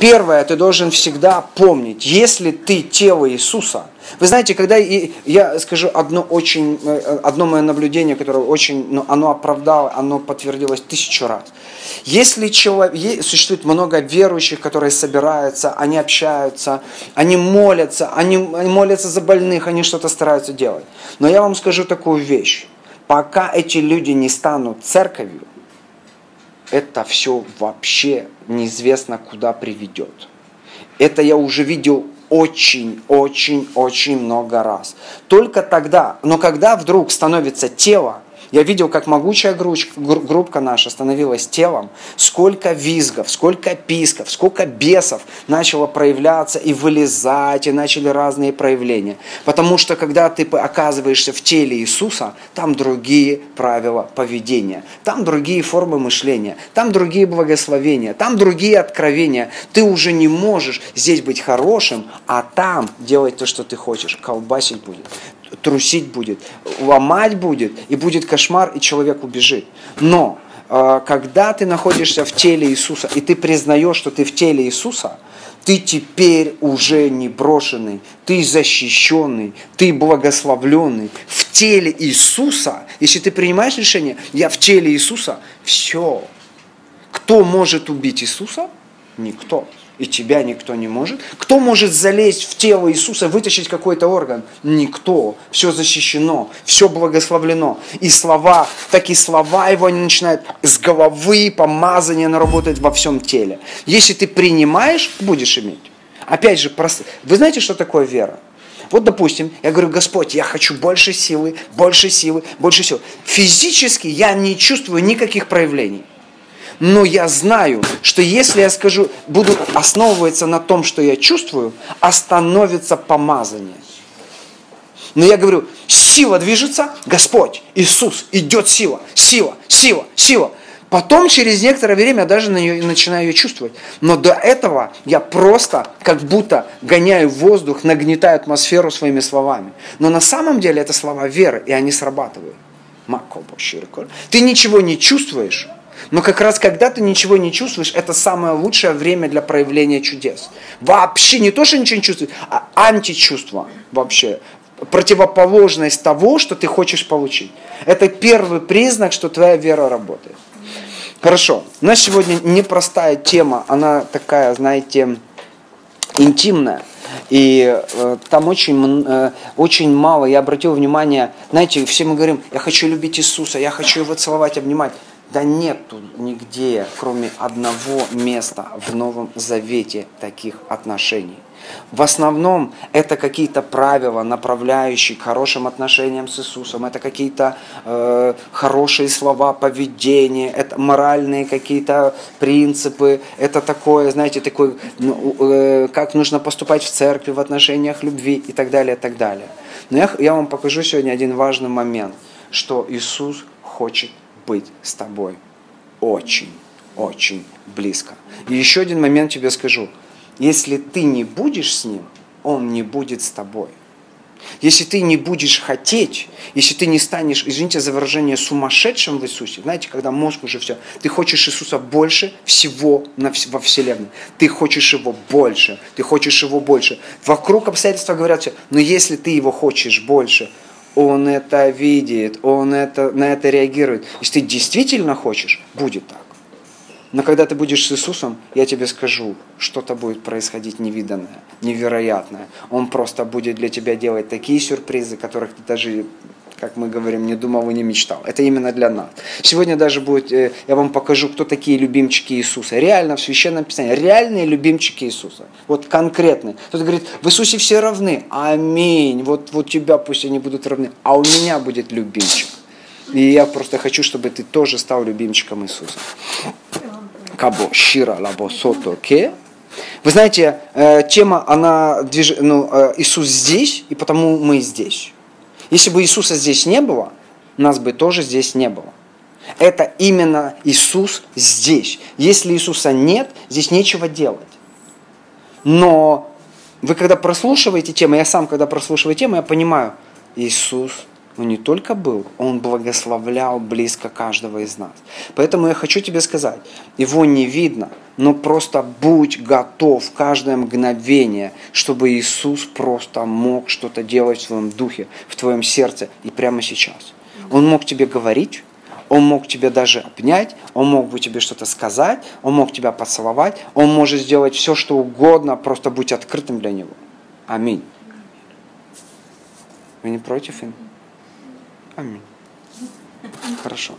Первое, ты должен всегда помнить, если ты тело Иисуса. Вы знаете, когда я скажу одно мое наблюдение, которое очень, оно оправдало, оно подтвердилось 1000 раз. Если существует много верующих, которые собираются, они общаются, они молятся за больных, они что-то стараются делать. Но я вам скажу такую вещь. Пока эти люди не станут церковью, это все вообще неизвестно куда приведет. Это я уже видел очень много раз. Только тогда, но когда вдруг становится тело, я видел, как могучая группа наша становилась телом, сколько визгов, сколько писков, сколько бесов начало проявляться и вылезать, и начали разные проявления. Потому что когда ты оказываешься в теле Иисуса, там другие правила поведения, там другие формы мышления, там другие благословения, там другие откровения. Ты уже не можешь здесь быть хорошим, а там делать то, что ты хочешь. Колбасить будет, трусить будет, ломать будет, и будет кошмар, и человек убежит. Но когда ты находишься в теле Иисуса, и ты признаешь, что ты в теле Иисуса, ты теперь уже не брошенный, ты защищенный, ты благословленный. В теле Иисуса, если ты принимаешь решение, я в теле Иисуса, все. Кто может убить Иисуса? Никто. И тебя никто не может. Кто может залезть в тело Иисуса, вытащить какой-то орган? Никто. Все защищено, все благословлено. И слова его, они начинают с головы, помазание, оно работает во всем теле. Если ты принимаешь, будешь иметь. Опять же, вы знаете, что такое вера? Вот, допустим, я говорю: Господь, я хочу больше силы, больше силы, больше силы. Физически я не чувствую никаких проявлений. Но я знаю, что если я буду основываться на том, что я чувствую, остановится помазание. Но я говорю: сила движется, Господь, Иисус, идет сила, сила, сила, сила. Потом через некоторое время я даже начинаю ее чувствовать. Но до этого я просто как будто гоняю воздух, нагнетаю атмосферу своими словами. Но на самом деле это слова веры, и они срабатывают. Ты ничего не чувствуешь. Но как раз когда ты ничего не чувствуешь, это самое лучшее время для проявления чудес. Вообще не то, что ничего не чувствуешь, а античувство вообще. Противоположность того, что ты хочешь получить. Это первый признак, что твоя вера работает. Хорошо. У нас сегодня непростая тема, она такая, знаете, интимная. И там очень мало, я обратил внимание, знаете, все мы говорим: я хочу любить Иисуса, я хочу Его целовать, обнимать. Да нету нигде, кроме одного места в Новом Завете таких отношений. В основном это какие-то правила, направляющие к хорошим отношениям с Иисусом. Это какие-то хорошие слова, поведение, это моральные какие-то принципы. Это такое, знаете, как нужно поступать в церкви в отношениях любви и так далее, и так далее. Но я вам покажу сегодня один важный момент, что Иисус хочет быть с тобой очень близко. И еще один момент тебе скажу. Если ты не будешь с Ним, Он не будет с тобой. Если ты не будешь хотеть, если ты не станешь, извините за выражение, сумасшедшим в Иисусе, знаете, когда мозг уже все, ты хочешь Иисуса больше всего во Вселенной. Ты хочешь Его больше, ты хочешь Его больше. Вокруг обстоятельства говорят все, но если ты Его хочешь больше, Он это видит, Он на это реагирует. Если ты действительно хочешь, будет так. Но когда ты будешь с Иисусом, я тебе скажу, что-то будет происходить невиданное, невероятное. Он просто будет для тебя делать такие сюрпризы, которых ты даже, как мы говорим, не думал и не мечтал. Это именно для нас. Сегодня даже будет, я вам покажу, кто такие любимчики Иисуса. Реально в Священном Писании, реальные любимчики Иисуса. Вот конкретные. Кто-то говорит: в Иисусе все равны. Аминь. Вот тебя пусть они будут равны. А у меня будет любимчик. И я просто хочу, чтобы ты тоже стал любимчиком Иисуса. Кабо шира лабо сото ке. Вы знаете, тема, она Иисус здесь, и потому мы здесь. Если бы Иисуса здесь не было, нас бы тоже здесь не было. Это именно Иисус здесь. Если Иисуса нет, здесь нечего делать. Но вы когда прослушиваете тему, я сам когда прослушиваю тему, я понимаю, Иисус Он не только был, Он благословлял близко каждого из нас. Поэтому я хочу тебе сказать, Его не видно, но просто будь готов каждое мгновение, чтобы Иисус просто мог что-то делать в твоем духе, в твоем сердце и прямо сейчас. Он мог тебе говорить, Он мог тебя даже обнять, Он мог бы тебе что-то сказать, Он мог тебя поцеловать, Он может сделать все, что угодно, просто будь открытым для Него. Аминь. Вы не против им? Аминь. Хорошо.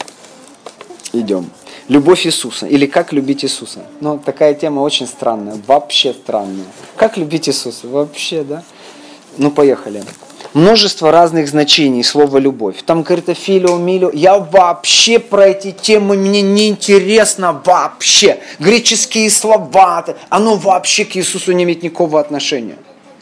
Идем. Любовь Иисуса. Или как любить Иисуса. Ну, такая тема очень странная. Вообще странная. Как любить Иисуса? Вообще, да? Ну, поехали. Множество разных значений слова «любовь». Там говорит «филио», «милио». Я вообще про эти темы, мне не интересно вообще. Греческие слова, оно вообще к Иисусу не имеет никакого отношения.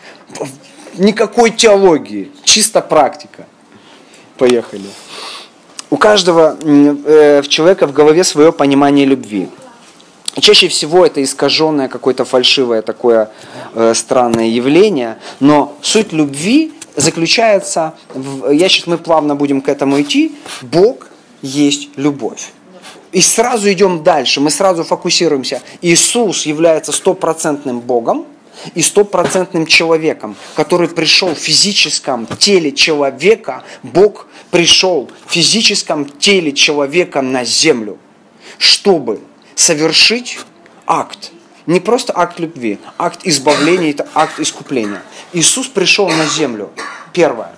Никакой теологии. Чисто практика. Поехали. У каждого человека в голове свое понимание любви. Чаще всего это искаженное, какое-то фальшивое такое странное явление, но суть любви заключается, мы плавно будем к этому идти, Бог есть любовь. И сразу идем дальше, мы сразу фокусируемся. Иисус является 100% Богом и 100% человеком, который пришел в физическом теле человека, Бог пришел в физическом теле человека на землю, чтобы совершить акт. Не просто акт любви, акт избавления, это акт искупления. Иисус пришел на землю. Первое.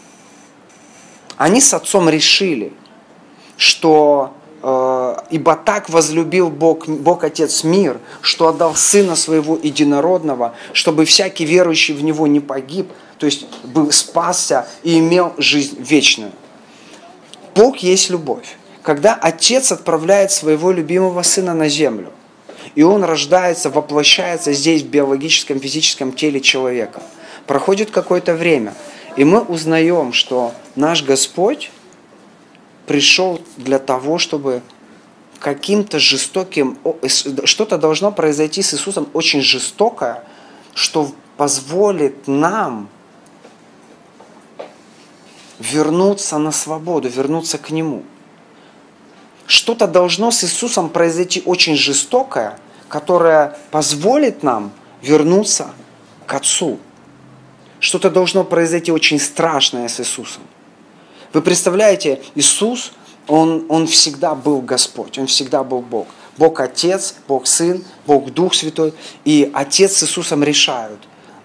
Они с отцом решили, что ибо так возлюбил Бог Отец мир, что отдал Сына Своего Единородного, чтобы всякий верующий в Него не погиб, то есть был спасся и имел жизнь вечную. Бог есть любовь. Когда Отец отправляет Своего любимого Сына на землю, и Он рождается, воплощается здесь, в биологическом, физическом теле человека, проходит какое-то время, и мы узнаем, что наш Господь пришел для того, чтобы каким-то жестоким, что-то должно произойти с Иисусом очень жестокое, что позволит нам вернуться на свободу, вернуться к Нему. Что-то должно с Иисусом произойти очень жестокое, которое позволит нам вернуться к Отцу. Что-то должно произойти очень страшное с Иисусом. Вы представляете, Иисус, Он всегда был Господь, Он всегда был Бог. Бог Отец, Бог Сын, Бог Дух Святой. И Отец с Иисусом решают,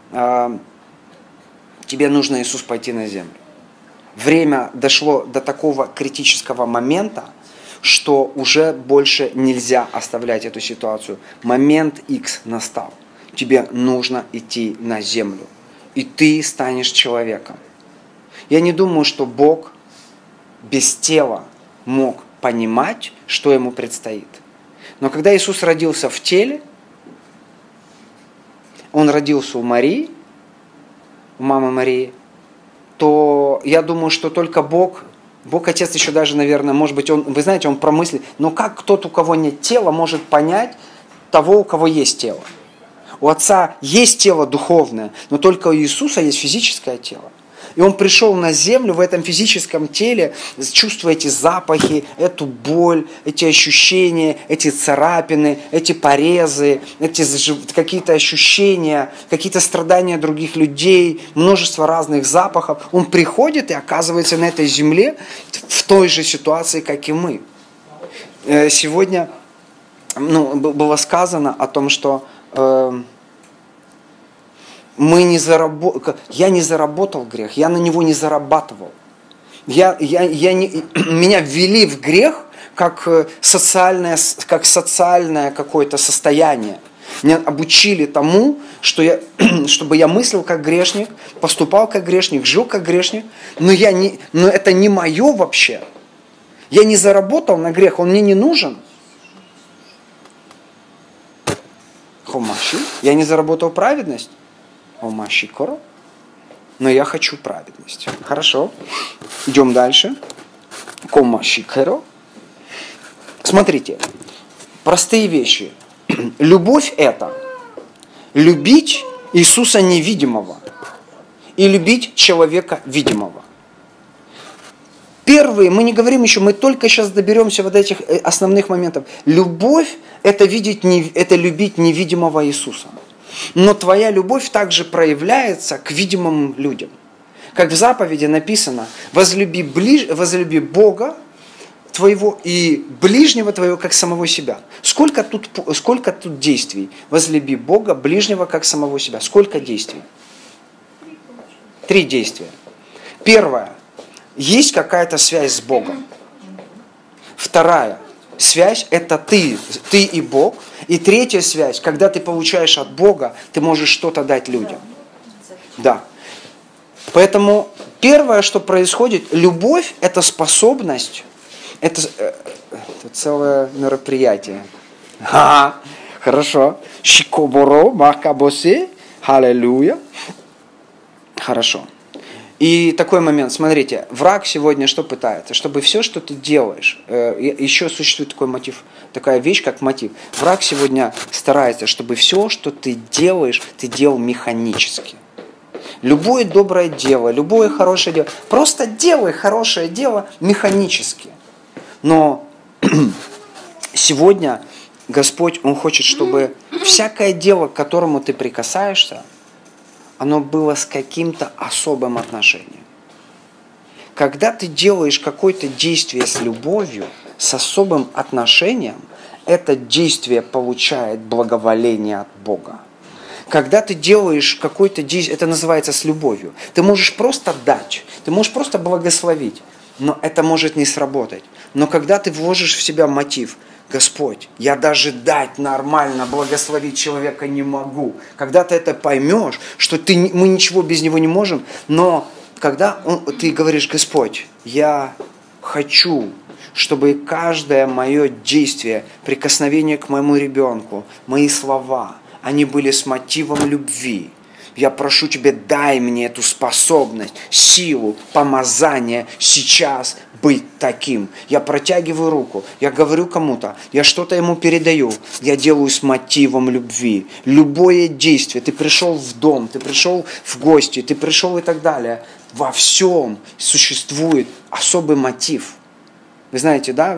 тебе нужно, Иисус, пойти на землю. Время дошло до такого критического момента, что уже больше нельзя оставлять эту ситуацию. Момент X настал. Тебе нужно идти на землю. И ты станешь человеком. Я не думаю, что Бог без тела мог понимать, что ему предстоит. Но когда Иисус родился в теле, Он родился у Марии, у мамы Марии, то я думаю, что только Бог Отец еще даже, наверное, может быть, вы знаете, Он промыслит, но как тот, у кого нет тела, может понять того, у кого есть тело? У Отца есть тело духовное, но только у Иисуса есть физическое тело. И Он пришел на землю в этом физическом теле, чувствуя эти запахи, эту боль, эти ощущения, эти царапины, эти порезы, эти какие-то ощущения, какие-то страдания других людей, множество разных запахов. Он приходит и оказывается на этой земле в той же ситуации, как и мы. Сегодня было сказано о том, что я не заработал грех, я на него не зарабатывал. Меня ввели в грех как социальное какое-то состояние. Меня обучили тому, чтобы я мыслил как грешник, поступал как грешник, жил как грешник, но это не мое вообще. Я не заработал на грех, он мне не нужен. Я не заработал праведность. Но я хочу праведность. Хорошо. Идем дальше. Смотрите. Простые вещи. Любовь это любить Иисуса невидимого и любить человека видимого. Первые, мы не говорим еще, мы только сейчас доберемся вот этих основных моментов. Любовь – это любить невидимого Иисуса. Но твоя любовь также проявляется к видимым людям. Как в заповеди написано, возлюби Бога твоего и ближнего твоего, как самого себя. Сколько тут действий? Возлюби Бога, ближнего, как самого себя. Сколько действий? 3 действия. Первое. Есть какая-то связь с Богом. Вторая связь – это ты и Бог. И третья связь, когда ты получаешь от Бога, ты можешь что-то дать людям. Да. Поэтому первое, что происходит, любовь – это способность, это целое мероприятие. Хорошо. Шикоборо, макабосе, аллилуйя. Хорошо. И такой момент, смотрите, враг сегодня что пытается? Чтобы все, что ты делаешь, еще существует такой мотив, такая вещь, как мотив. Враг сегодня старается, чтобы все, что ты делаешь, ты делал механически. Любое доброе дело, любое хорошее дело, просто делай хорошее дело механически. Но сегодня Господь, Он хочет, чтобы всякое дело, к которому ты прикасаешься, оно было с каким-то особым отношением. Когда ты делаешь какое-то действие с любовью, с особым отношением, это действие получает благоволение от Бога. Когда ты делаешь какое-то действие, это называется с любовью. Ты можешь просто дать, ты можешь просто благословить, но это может не сработать. Но когда ты вложишь в себя мотив, Господь, я даже дать нормально, благословить человека не могу. Когда ты это поймешь, что мы ничего без него не можем, но когда ты говоришь, Господь, я хочу, чтобы каждое мое действие, прикосновение к моему ребенку, мои слова, они были с мотивом любви. Я прошу Тебя, дай мне эту способность, силу, помазание сейчас быть таким. Я протягиваю руку, я говорю кому-то, я что-то ему передаю, я делаю с мотивом любви. Любое действие, ты пришел в дом, ты пришел в гости, ты пришел и так далее. Во всем существует особый мотив. Вы знаете, да,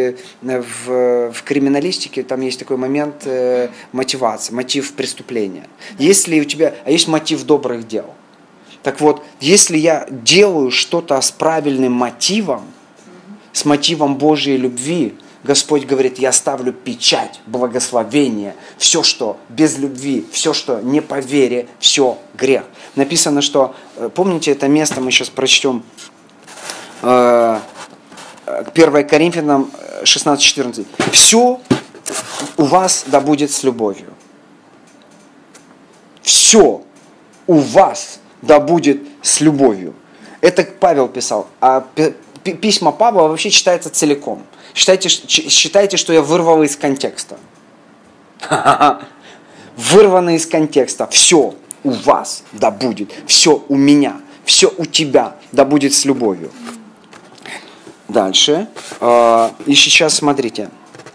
в криминалистике там есть такой момент мотивации, мотив преступления. Если у тебя, есть мотив добрых дел. Так вот, если я делаю что-то с правильным мотивом, с мотивом Божьей любви, Господь говорит, я ставлю печать, благословение, все, что без любви, все, что не по вере, все грех. Написано, что, помните это место, мы сейчас прочтем, 1 Коринфянам 16-14. Все у вас да будет с любовью. Все у вас да будет с любовью. Это Павел писал. А письма Павла вообще читается целиком. Считайте, что я вырвал из контекста. Вырвано из контекста. Все у вас да будет. Все у меня. Все у тебя да будет с любовью. Дальше. И сейчас смотрите.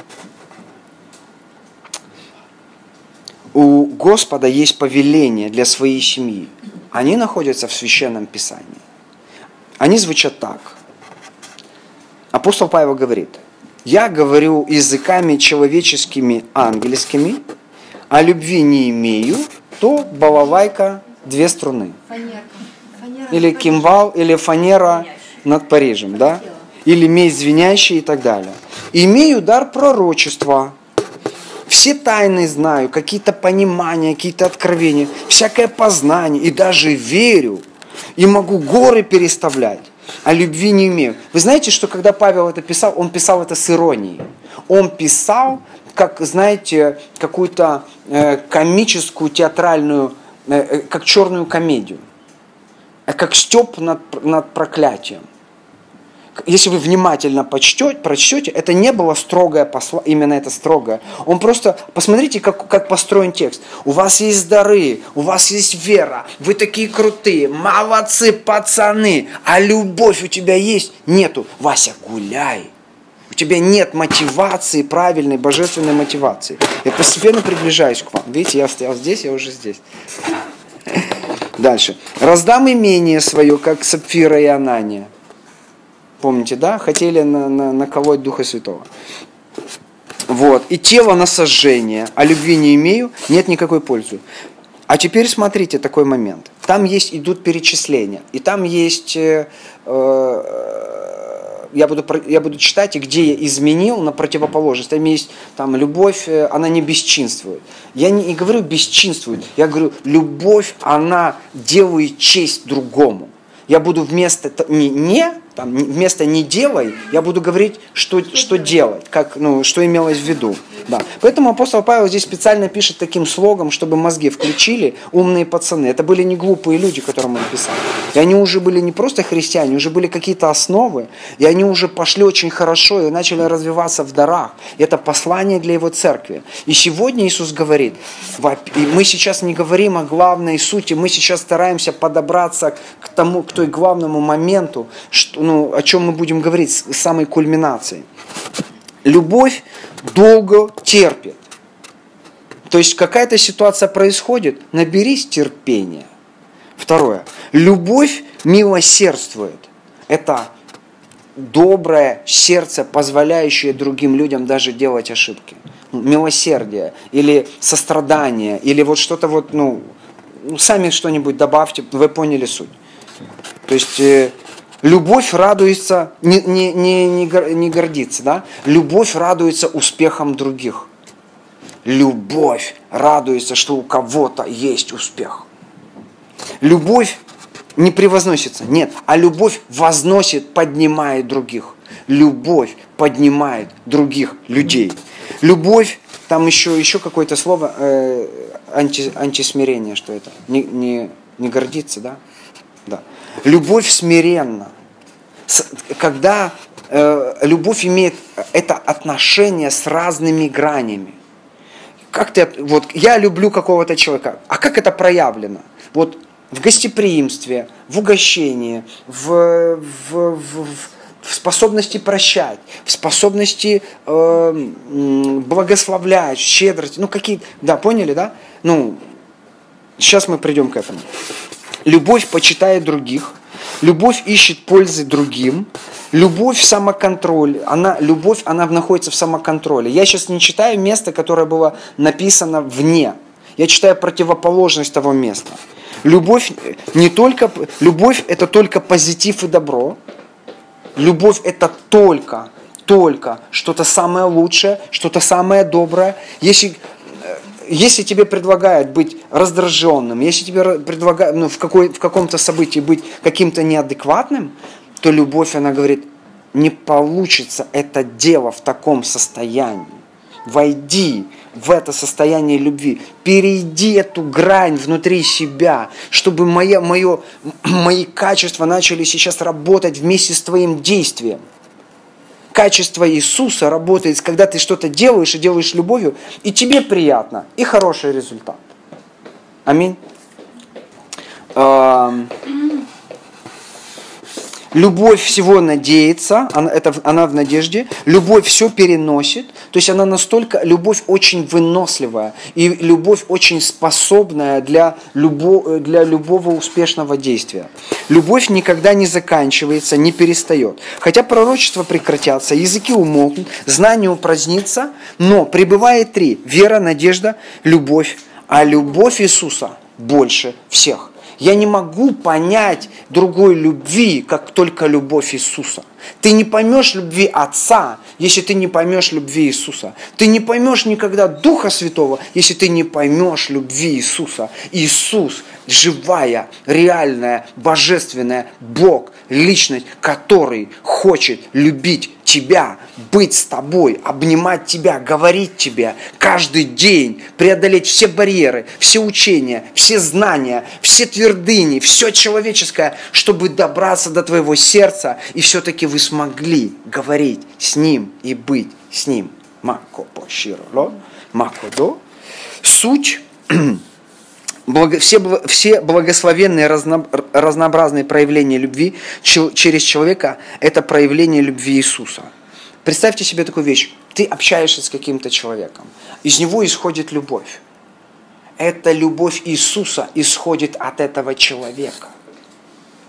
У Господа есть повеления для своей семьи. Они находятся в Священном Писании. Они звучат так. Апостол Павел говорит, я говорю языками человеческими, ангельскими, а любви не имею, то балалайка 2 струны. Фанера или кимвал, или фанера над Парижем, да? Или медь звенящая и так далее. Имею дар пророчества. Все тайны знаю, какие-то понимания, какие-то откровения, всякое познание. И даже верю. И могу горы переставлять. А любви не имею. Вы знаете, что когда Павел это писал, он писал это с иронией. Он писал, как, знаете, какую-то комическую, театральную, как черную комедию. Как стёб над проклятием. Если вы внимательно прочтете, это не было строгое послание, именно это строгое. Он просто, посмотрите, как построен текст. У вас есть дары, у вас есть вера, вы такие крутые, молодцы, пацаны, а любовь у тебя есть? Нету. Вася, гуляй. У тебя нет мотивации, правильной, божественной мотивации. Я постепенно приближаюсь к вам. Видите, я стоял здесь, я уже здесь. Дальше. Раздам имение свое, как Сапфира и Анания. Помните, да? Хотели наколоть Духа Святого. Вот. И тело на сожжение, а любви не имею, нет никакой пользы. А теперь смотрите такой момент. Там идут перечисления. И там есть, я буду читать, и где я изменил на противоположность. Там есть любовь, она не бесчинствует. Я не говорю бесчинствует, я говорю, любовь, она делает честь другому. Я буду вместо не делай, я буду говорить, что делать, что имелось в виду. Да. Поэтому апостол Павел здесь специально пишет таким слогом, чтобы мозги включили умные пацаны. Это были не глупые люди, которым он писал. И они уже были не просто христиане, уже были какие-то основы, и они уже пошли очень хорошо и начали развиваться в дарах. И это послание для его церкви. И сегодня Иисус говорит, и мы сейчас не говорим о главной сути, мы сейчас стараемся подобраться к той главному моменту, о чем мы будем говорить, с самой кульминацией. Любовь долго терпит. То есть какая-то ситуация происходит, наберись терпения. Второе. Любовь милосердствует. Это доброе сердце, позволяющее другим людям даже делать ошибки. Милосердие или сострадание, или вот что-то сами что-нибудь добавьте, вы поняли суть. То есть любовь радуется, не гордится, да? Любовь радуется успехам других. Любовь радуется, что у кого-то есть успех. Любовь не превозносится, нет, а любовь возносит, поднимает других. Любовь поднимает других людей. Любовь, там еще какое-то слово, антисмирение, что это? Не гордится, да? Да. Любовь смиренна. Когда любовь имеет это отношение с разными гранями. Я люблю какого-то человека. А как это проявлено? Вот в гостеприимстве, в угощении, в способности прощать, в способности благословлять, щедрости. Да, поняли, да? Сейчас мы придем к этому. Любовь почитает других, любовь ищет пользы другим, любовь самоконтроль, любовь находится в самоконтроле. Я сейчас не читаю место, которое было написано вне. Я читаю противоположность того места. Любовь это только позитив и добро. Любовь это только что-то самое лучшее, что-то самое доброе. Если тебе предлагают быть раздраженным, если тебе предлагают в каком-то событии быть каким-то неадекватным, то любовь, она говорит, не получится это дело в таком состоянии. Войди в это состояние любви, перейди эту грань внутри себя, чтобы мои качества начали сейчас работать вместе с твоим действием. Качество Иисуса работает, когда ты что-то делаешь и делаешь любовью, и тебе приятно, и хороший результат. Аминь. Любовь всего надеется, она в надежде. Любовь все переносит. То есть любовь очень выносливая. И любовь очень способная для любого успешного действия. Любовь никогда не заканчивается, не перестает. Хотя пророчества прекратятся, языки умолкнут, знание упразднится, но пребывает три: вера, надежда, любовь. А любовь Иисуса больше всех. Я не могу понять другой любви, как только любовь Иисуса. Ты не поймешь любви Отца, если ты не поймешь любви Иисуса. Ты не поймешь никогда Духа Святого, если ты не поймешь любви Иисуса. Иисус – живая, реальная, божественная Бог, личность, который хочет любить тебя, быть с тобой, обнимать тебя, говорить тебе каждый день, преодолеть все барьеры, все учения, все знания, все твердыни, все человеческое, чтобы добраться до твоего сердца, и все-таки вы смогли говорить с Ним и быть с Ним. Суть, все благословенные разнообразные проявления любви через человека – это проявление любви Иисуса. Представьте себе такую вещь. Ты общаешься с каким-то человеком. Из него исходит любовь. Эта любовь Иисуса исходит от этого человека.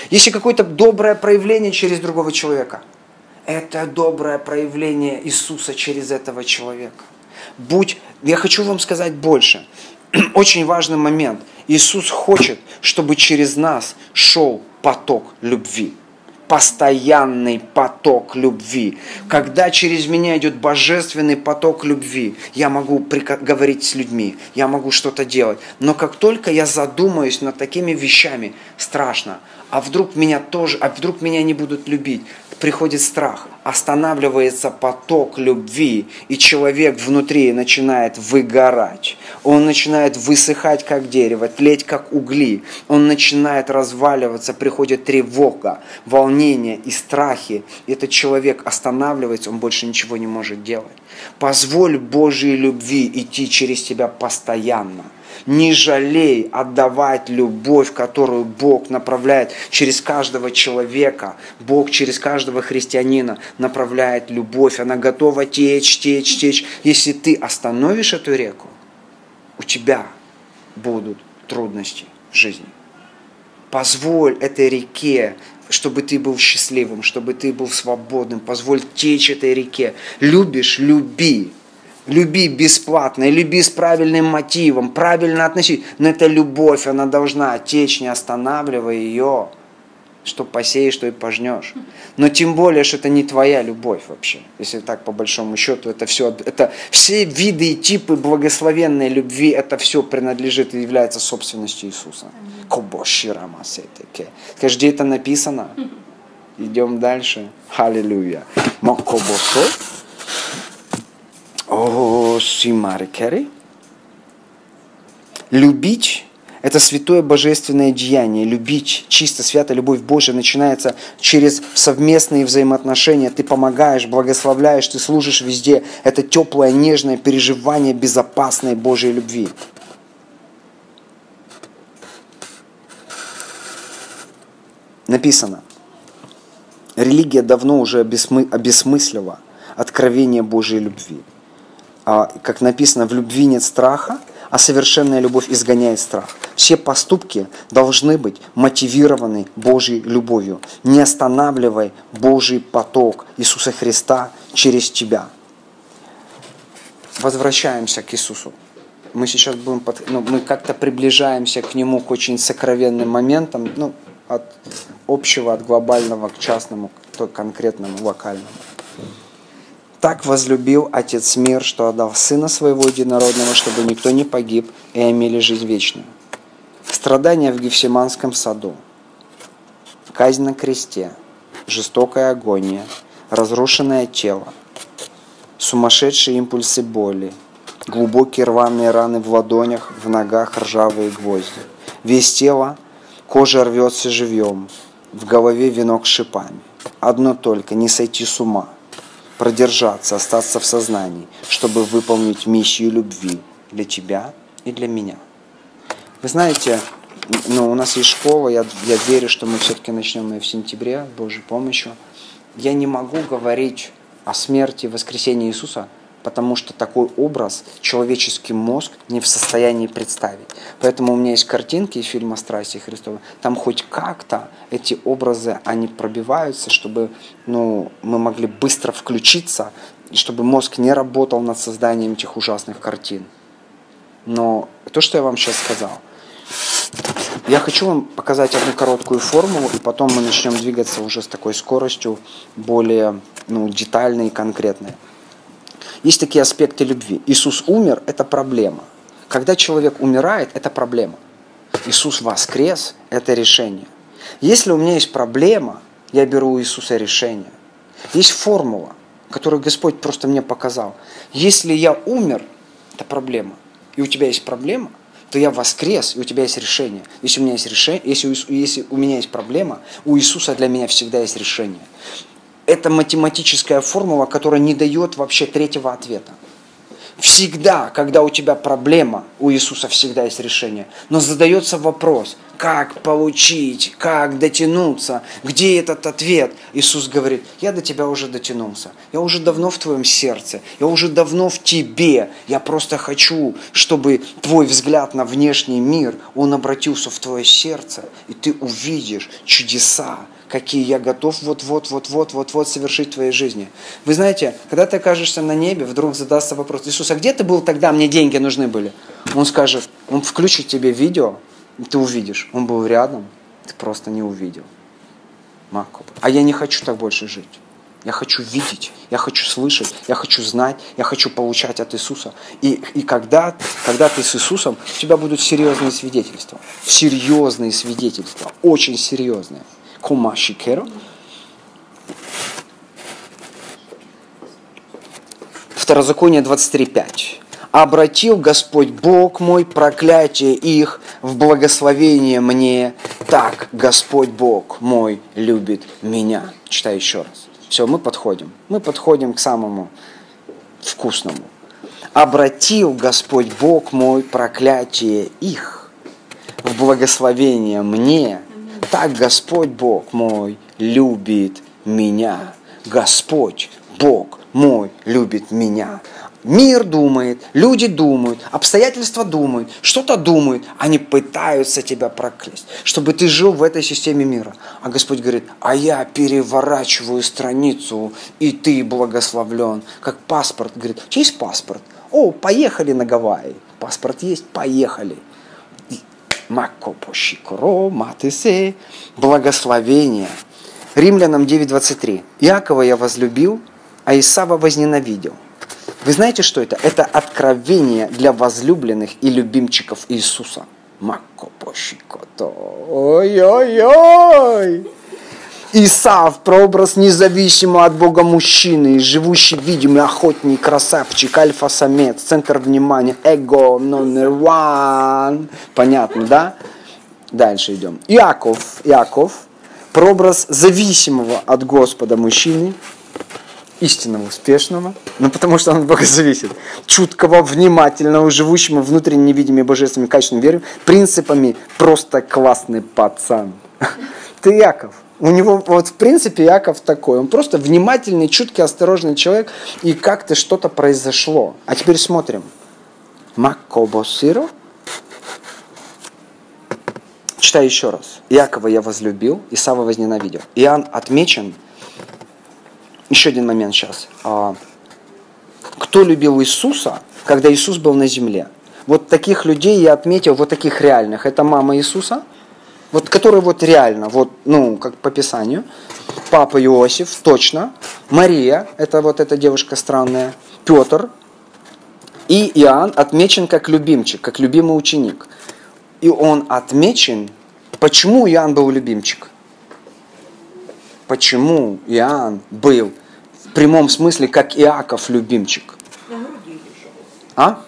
Если какое-то доброе проявление через другого человека, это доброе проявление Иисуса через этого человека. Я хочу вам сказать больше. Очень важный момент. Иисус хочет, чтобы через нас шел поток любви. Постоянный поток любви. Когда через меня идет божественный поток любви, я могу говорить с людьми, я могу что-то делать. Но как только я задумаюсь над такими вещами, страшно. А вдруг меня не будут любить? Приходит страх, останавливается поток любви, и человек внутри начинает выгорать. Он начинает высыхать, как дерево, тлеть, как угли. Он начинает разваливаться, приходит тревога, волнение и страхи. Этот человек останавливается, он больше ничего не может делать. Позволь Божьей любви идти через тебя постоянно. Не жалей отдавать любовь, которую Бог направляет через каждого человека. Бог через каждого христианина направляет любовь. Она готова течь, течь, течь. Если ты остановишь эту реку, у тебя будут трудности в жизни. Позволь этой реке, чтобы ты был счастливым, чтобы ты был свободным. Позволь течь этой реке. Любишь – люби. Люби бесплатно, люби с правильным мотивом, правильно относись. Но эта любовь, она должна течь, не останавливая ее. Что посеешь, что и пожнешь. Но тем более, что это не твоя любовь вообще. Если так по большому счету, это все виды и типы благословенной любви, это все принадлежит и является собственностью Иисуса. Скажи, где это написано? Идем дальше. Аллилуйя. Любить – это святое божественное деяние. Любить, чисто, свято, любовь Божия начинается через совместные взаимоотношения. Ты помогаешь, благословляешь, ты служишь везде. Это теплое, нежное переживание безопасной Божьей любви. Написано, религия давно уже обесмыслила откровение Божьей любви. Как написано, в любви нет страха, а совершенная любовь изгоняет страх. Все поступки должны быть мотивированы Божьей любовью. Не останавливай Божий поток Иисуса Христа через тебя. Возвращаемся к Иисусу. Мы сейчас мы как-то приближаемся к Нему, к очень сокровенным моментам, от общего, от глобального к частному, к конкретному, локальному. Так возлюбил Отец мир, что отдал Сына Своего Единородного, чтобы никто не погиб и имели жизнь вечную. Страдания в Гефсиманском саду, казнь на кресте, жестокая агония, разрушенное тело, сумасшедшие импульсы боли, глубокие рваные раны в ладонях, в ногах ржавые гвозди. Весь тело, кожа рвется живьем, в голове венок с шипами. Одно только, не сойти с ума. Продержаться, остаться в сознании, чтобы выполнить миссию любви для тебя и для меня. Вы знаете, у нас есть школа, я верю, что мы все-таки начнем ее в сентябре, с Божьей помощью. Я не могу говорить о смерти и воскресении Иисуса, потому что такой образ человеческий мозг не в состоянии представить. Поэтому у меня есть картинки из фильма «Страсти Христовы». Там хоть как-то эти образы, они пробиваются, чтобы мы могли быстро включиться, и чтобы мозг не работал над созданием этих ужасных картин. Но то, что я вам сейчас сказал, я хочу вам показать одну короткую формулу, и потом мы начнем двигаться уже с такой скоростью, более детальной и конкретной. Есть такие аспекты любви. Иисус умер – это проблема. Когда человек умирает – это проблема. Иисус воскрес – это решение. Если у меня есть проблема, я беру у Иисуса решение. Есть формула, которую Господь просто мне показал. Если я умер – это проблема. И у тебя есть проблема, то я воскрес, и у тебя есть решение. Если у меня есть решение, если у меня есть проблема, у Иисуса для меня всегда есть решение. Это математическая формула, которая не дает вообще третьего ответа. Всегда, когда у тебя проблема, у Иисуса всегда есть решение. Но задается вопрос, как получить, как дотянуться, где этот ответ. Иисус говорит, я до тебя уже дотянулся, я уже давно в твоем сердце, я уже давно в тебе, я просто хочу, чтобы твой взгляд на внешний мир, он обратился в твое сердце, и ты увидишь чудеса, какие я готов вот-вот совершить в твоей жизни. Вы знаете, когда ты окажешься на небе, вдруг задастся вопрос, Иисус, а где ты был тогда, мне деньги нужны были? Он скажет, он включит тебе видео, и ты увидишь, он был рядом, ты просто не увидел. А я не хочу так больше жить. Я хочу видеть, я хочу слышать, я хочу знать, я хочу получать от Иисуса. И когда ты с Иисусом, у тебя будут серьезные свидетельства. Серьезные свидетельства, очень серьезные. Второзаконие 23:5. «Обратил Господь Бог мой проклятие их в благословение мне, так Господь Бог мой любит меня». Читай еще раз. Все, мы подходим. Мы подходим к самому вкусному. «Обратил Господь Бог мой проклятие их в благословение мне, так Господь Бог мой любит меня». Господь Бог мой любит меня. Мир думает, люди думают, обстоятельства думают, что-то думают. Они пытаются тебя проклясть, чтобы ты жил в этой системе мира. А Господь говорит, а я переворачиваю страницу, и ты благословлен. Как паспорт. Говорит, у тебя есть паспорт? О, поехали на Гавайи. Паспорт есть, поехали. Благословение. Римлянам 9:23. Иакова я возлюбил, а Исава возненавидел. Вы знаете, что это? Это откровение для возлюбленных и любимчиков Иисуса. Ой-ой-ой! Исав, прообраз независимого от Бога мужчины, живущий видимый охотник, красавчик, альфа-самец, центр внимания, эго, номер один. Понятно, да? Дальше идем. Иаков, прообраз зависимого от Господа мужчины, истинного, успешного, потому что он от Бога зависит, чуткого, внимательного, живущего внутренне невидимыми божественными качествами веры, принципами, просто классный пацан. Ты Иаков. У него, в принципе, Иаков такой. Он просто внимательный, чуткий, осторожный человек, и как-то что-то произошло. А теперь смотрим. Маккобосиро. Читай еще раз. Иакова я возлюбил, Исава возненавидел. Иоанн отмечен. Еще один момент сейчас. Кто любил Иисуса, когда Иисус был на земле? Вот таких людей я отметил, вот таких реальных. Это мама Иисуса, вот, который вот реально, вот, как по Писанию. Папа Иосиф, точно. Мария, это вот эта девушка странная. Петр. И Иоанн отмечен как любимчик, как любимый ученик. И он отмечен. Почему Иоанн был любимчик? Почему Иоанн был в прямом смысле, как Иаков, любимчик? А?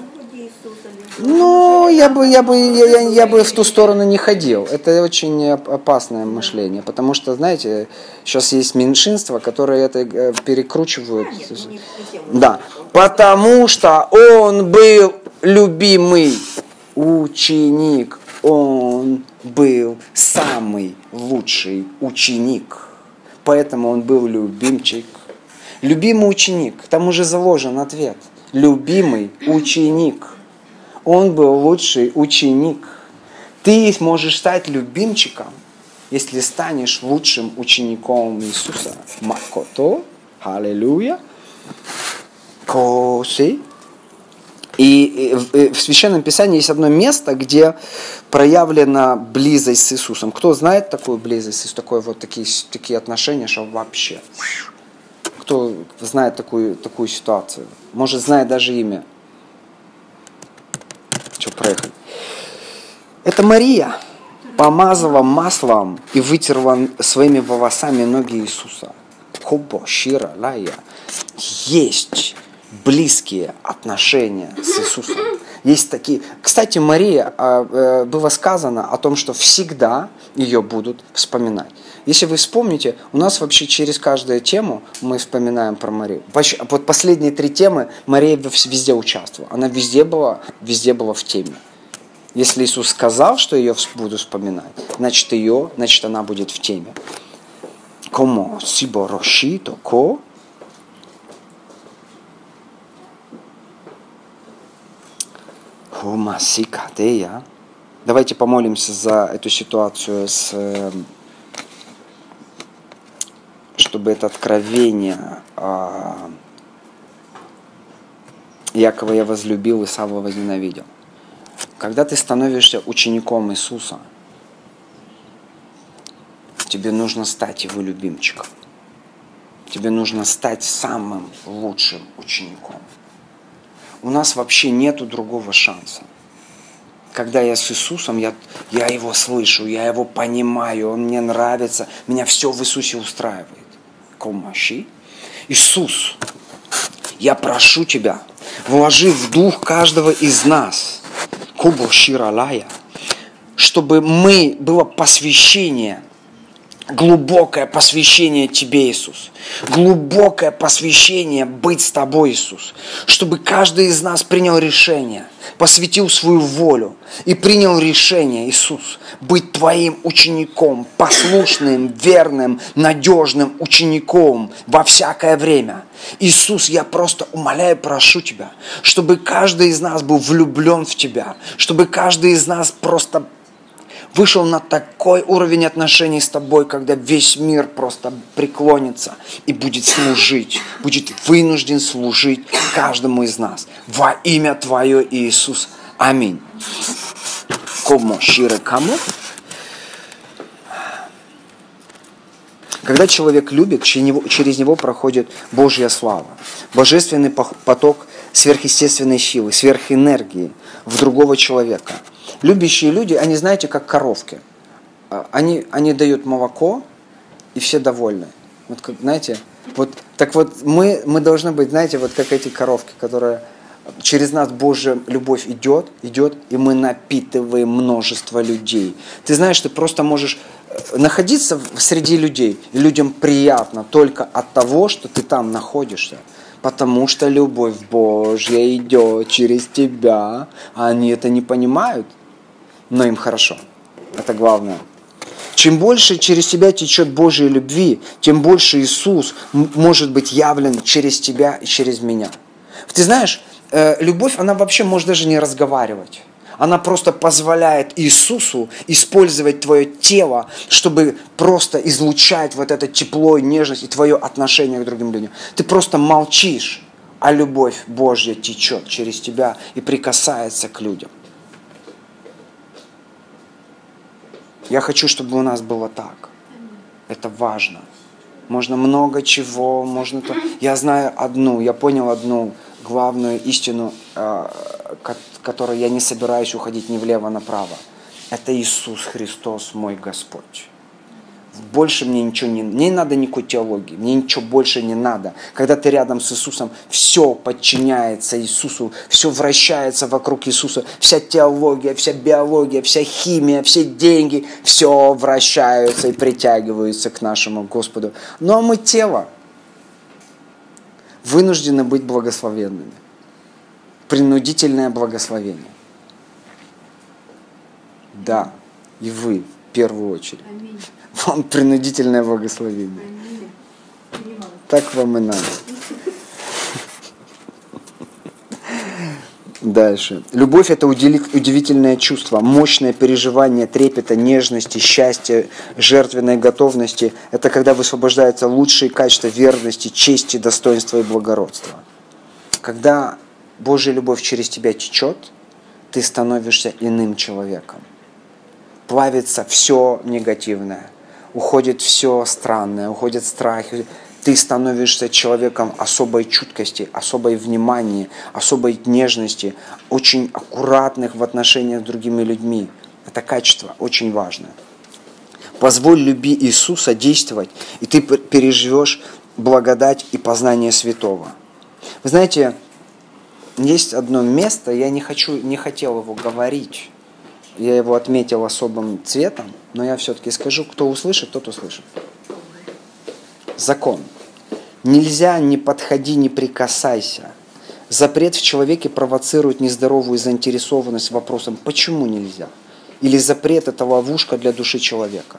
Я бы в ту сторону не ходил. Это очень опасное мышление, потому что, знаете, сейчас есть меньшинства, которые это перекручивают. Да, потому что он был любимый ученик, он был самый лучший ученик. Поэтому он был любимчик. Любимый ученик. Там уже заложен ответ. Любимый ученик. Он был лучший ученик. Ты можешь стать любимчиком, если станешь лучшим учеником Иисуса. Макото. Аллилуйя. Коси. И в Священном Писании есть одно место, где проявлена близость с Иисусом. Кто знает такую близость, такие отношения, что вообще? Кто знает такую ситуацию? Может, знает даже имя? Что, проехали? Это Мария помазала маслом и вытерла своими волосами ноги Иисуса. Хобо, Шира, Лая. Есть близкие отношения с Иисусом. Есть такие. Кстати, Мария, было сказано о том, что всегда ее будут вспоминать. Если вы вспомните, у нас вообще через каждую тему мы вспоминаем про Марию. Вот последние 3 темы Мария везде участвовала. Она везде была в теме. Если Иисус сказал, что ее буду вспоминать, значит она будет в теме. Como si borroshito ko humасикатея. Давайте помолимся за эту ситуацию, чтобы это откровение Якова я возлюбил, Исава возненавидел. Когда ты становишься учеником Иисуса, тебе нужно стать Его любимчиком. Тебе нужно стать самым лучшим учеником. У нас вообще нету другого шанса. Когда я с Иисусом, я Его слышу, я Его понимаю, Он мне нравится, меня все в Иисусе устраивает. Комаши. Иисус, я прошу Тебя, вложи в дух каждого из нас, Кубоширалая, чтобы было посвящение, глубокое посвящение Тебе, Иисус. Глубокое посвящение быть с Тобой, Иисус. Чтобы каждый из нас принял решение, посвятил свою волю и принял решение, Иисус, быть Твоим учеником, послушным, верным, надежным учеником во всякое время. Иисус, я просто умоляю, прошу Тебя, чтобы каждый из нас был влюблен в Тебя, чтобы каждый из нас просто вышел на такой уровень отношений с Тобой, когда весь мир просто преклонится и будет служить, будет вынужден служить каждому из нас. Во имя Твое, Иисус. Аминь. Кому шире кому? Когда человек любит, через него проходит Божья слава, божественный поток сверхъестественной силы, сверхэнергии в другого человека. Любящие люди, они, знаете, как коровки. Они дают молоко, и все довольны. Вот, как, знаете, мы должны быть, знаете, вот как эти коровки, которые через нас Божья любовь идет, и мы напитываем множество людей. Ты знаешь, ты просто можешь находиться среди людей, и людям приятно только от того, что ты там находишься. Потому что любовь Божья идет через тебя, а они это не понимают, но им хорошо. Это главное. Чем больше через тебя течет Божьей любви, тем больше Иисус может быть явлен через тебя и через меня. Ты знаешь, любовь, она вообще может даже не разговаривать. Она просто позволяет Иисусу использовать твое тело, чтобы просто излучать вот это тепло и нежность и твое отношение к другим людям. Ты просто молчишь, а любовь Божья течет через тебя и прикасается к людям. Я хочу, чтобы у нас было так. Это важно. Можно много чего, можно то. Я знаю я понял одну главную истину, которой я не собираюсь уходить ни влево, ни направо. Это Иисус Христос, мой Господь. Больше мне ничего не надо, никакой теологии, мне ничего больше не надо. Когда ты рядом с Иисусом, все подчиняется Иисусу, все вращается вокруг Иисуса, вся теология, вся биология, вся химия, все деньги, все вращаются и притягиваются к нашему Господу. Но мы тело, вынуждены быть благословенными. Принудительное благословение. Да, и вы в первую очередь. Аминь. Вам принудительное благословение. Аминь. Так вам и надо. Дальше. Любовь – это удивительное чувство, мощное переживание трепета, нежности, счастья, жертвенной готовности. Это когда высвобождаются лучшие качества верности, чести, достоинства и благородства. Когда Божья любовь через тебя течет, ты становишься иным человеком. Плавится все негативное, уходит все странное, уходят страхи. Ты становишься человеком особой чуткости, особой внимания, особой нежности, очень аккуратных в отношениях с другими людьми. Это качество очень важное. Позволь любви Иисуса действовать, и ты переживешь благодать и познание святого. Вы знаете, есть одно место, я не хотел его говорить, я его отметил особым цветом, но я все-таки скажу, кто услышит, тот услышит. Закон. Нельзя, не подходи, не прикасайся. Запрет в человеке провоцирует нездоровую заинтересованность вопросом «почему нельзя?» Или запрет – это ловушка для души человека.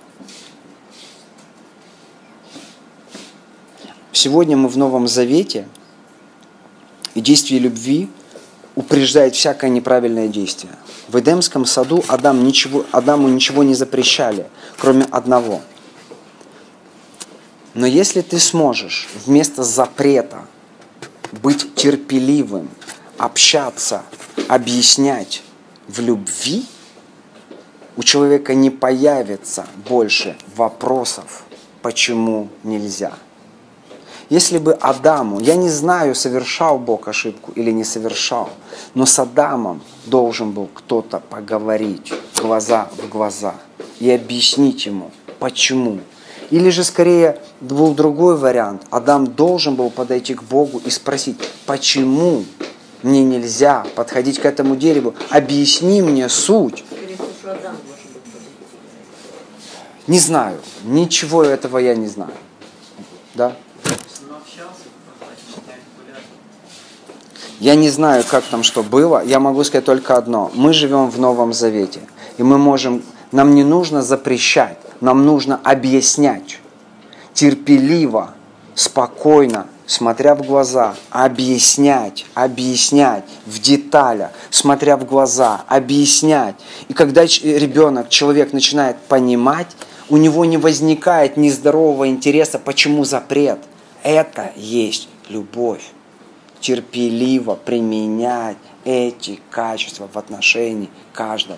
Сегодня мы в Новом Завете, и действие любви упреждает всякое неправильное действие. В Эдемском саду Адаму ничего не запрещали, кроме одного. Но если ты сможешь вместо запрета быть терпеливым, общаться, объяснять в любви, у человека не появится больше вопросов, почему нельзя. Если бы Адаму, я не знаю, совершал Бог ошибку или не совершал, но с Адамом должен был кто-то поговорить глаза в глаза и объяснить ему, почему. Или же скорее был другой вариант. Адам должен был подойти к Богу и спросить, почему мне нельзя подходить к этому дереву, объясни мне суть. Не знаю, ничего этого я не знаю. Да? Я не знаю, как там что было, я могу сказать только одно. Мы живем в Новом Завете, и нам не нужно запрещать, нам нужно объяснять. Терпеливо, спокойно, смотря в глаза, объяснять в деталях, смотря в глаза, объяснять. И когда ребенок, человек начинает понимать, у него не возникает нездорового интереса, почему запрет. Это есть любовь. Терпеливо применять эти качества в отношении каждого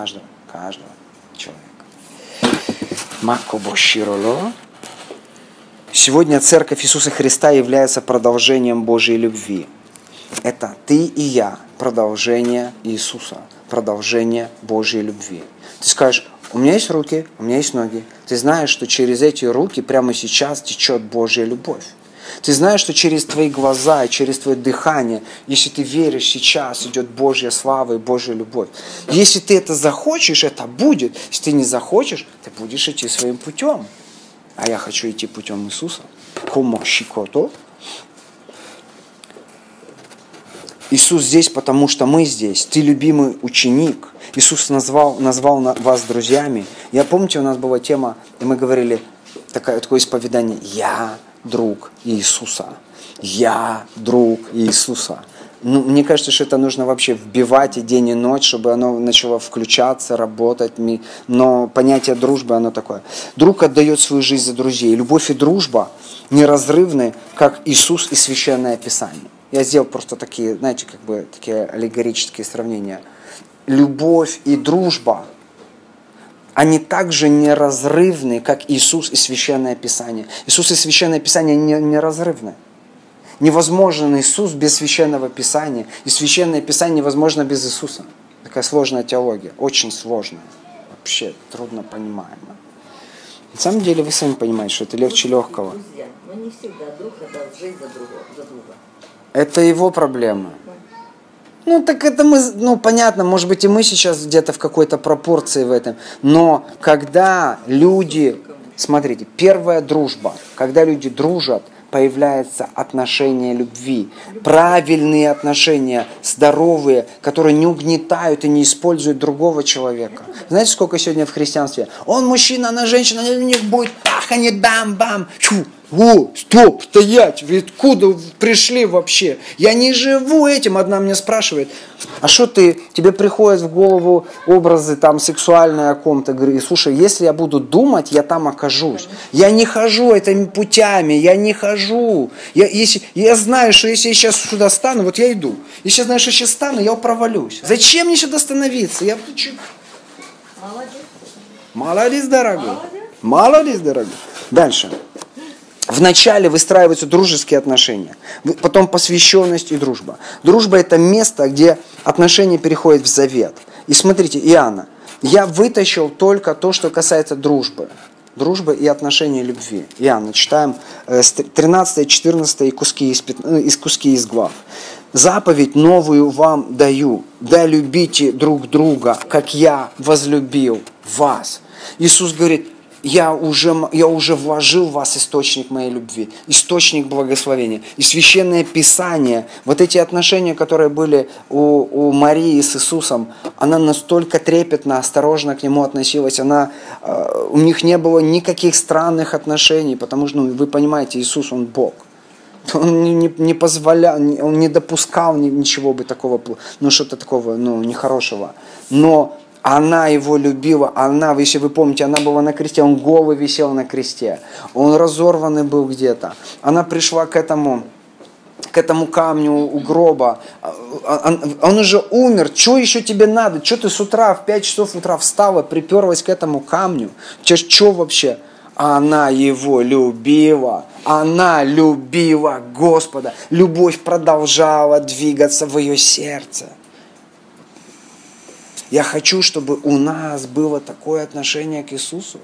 человека. Макобошироло. Сегодня Церковь Иисуса Христа является продолжением Божьей любви. Это ты и я, продолжение Иисуса, продолжение Божьей любви. Ты скажешь, у меня есть руки, у меня есть ноги. Ты знаешь, что через эти руки прямо сейчас течет Божья любовь. Ты знаешь, что через твои глаза и через твое дыхание, если ты веришь, сейчас идет Божья слава и Божья любовь. Если ты это захочешь, это будет. Если ты не захочешь, ты будешь идти своим путем. А я хочу идти путем Иисуса. Иисус здесь, потому что мы здесь. Ты любимый ученик. Иисус назвал вас друзьями. Я помните, у нас была тема, и мы говорили такое исповедание. Я друг Иисуса. Я друг Иисуса. Мне кажется, что это нужно вообще вбивать и день, и ночь, чтобы оно начало включаться, работать. Но понятие дружбы, оно такое. Друг отдает свою жизнь за друзей. Любовь и дружба неразрывны, как Иисус и Священное Писание. Я сделал просто такие, знаете, такие аллегорические сравнения. Любовь и дружба, они также неразрывны, как Иисус и Священное Писание. Иисус и Священное Писание неразрывны. Невозможен Иисус без Священного Писания, и Священное Писание невозможно без Иисуса. Такая сложная теология, очень сложная, вообще трудно понимаемая. На самом деле вы сами понимаете, что это легче легкого. Друзья, но не всегда друг отдал жизнь за друга. Это его проблема. Так это понятно, может быть, и мы сейчас где-то в какой-то пропорции в этом. Но когда люди, смотрите, первая дружба, когда люди дружат, появляется отношение любви. Правильные отношения, здоровые, которые не угнетают и не используют другого человека. Знаете, сколько сегодня в христианстве? Он мужчина, она женщина, у них будет паханье, бам-бам. Стоп, стоять, вы откуда пришли вообще? Я не живу этим. Одна меня спрашивает, а что тебе приходят в голову образы там сексуальные о ком-то? Говорю, слушай, если я буду думать, я там окажусь. Я не хожу этими путями, я не хожу. Я знаю, что если я сейчас сюда стану, вот я иду. Если я знаю, что сейчас стану, я провалюсь. Зачем мне сюда становиться? Молодец, дорогой. Молодец, дорогой. Дальше. Вначале выстраиваются дружеские отношения, потом посвященность и дружба. Дружба – это место, где отношения переходят в завет. И смотрите, Иоанна, я вытащил только то, что касается дружбы. Дружбы и отношений любви. Иоанна, читаем 13-14 куски из глав. «Заповедь новую вам даю, да любите друг друга, как я возлюбил вас». Иисус говорит, я уже вложил в вас источник моей любви, источник благословения. И Священное Писание, вот эти отношения, которые были у Марии с Иисусом, она настолько трепетно, осторожно к Нему относилась, у них не было никаких странных отношений, потому что, вы понимаете, Иисус, Он Бог. Он не позволял, Он не допускал ничего бы такого, что-то такого, нехорошего. Но она его любила, если вы помните, она была на кресте, он голый висел на кресте, он разорванный был где-то. Она пришла к этому камню у гроба, он уже умер, что еще тебе надо? Что ты с утра, в 5 часов утра встала, приперлась к этому камню? Что вообще? Она его любила, она любила Господа, любовь продолжала двигаться в ее сердце. Я хочу, чтобы у нас было такое отношение к Иисусу.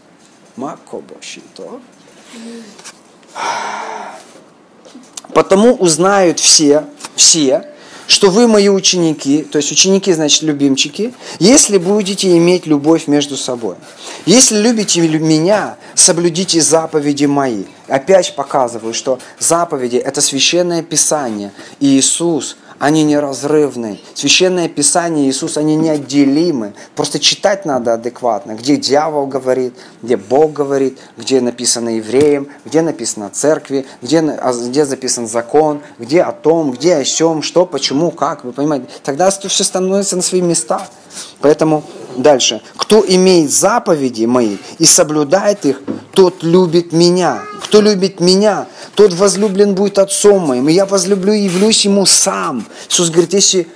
Потому узнают все, что вы мои ученики, то есть ученики, значит, любимчики, если будете иметь любовь между собой. Если любите меня, соблюдите заповеди мои. Опять показываю, что заповеди – это Священное Писание. И Иисус, они неразрывны. Священное Писание и Иисус, они неотделимы. Просто читать надо адекватно. Где дьявол говорит, где Бог говорит, где написано евреям, где написано церкви, где записан закон, где о том, где о сём, что, почему, как. Вы понимаете? Тогда все становится на свои места. Поэтому дальше. Кто имеет заповеди мои и соблюдает их, тот любит меня. Кто любит меня, тот возлюблен будет Отцом моим. И я возлюблю и явлюсь ему сам. Иисус говорит, если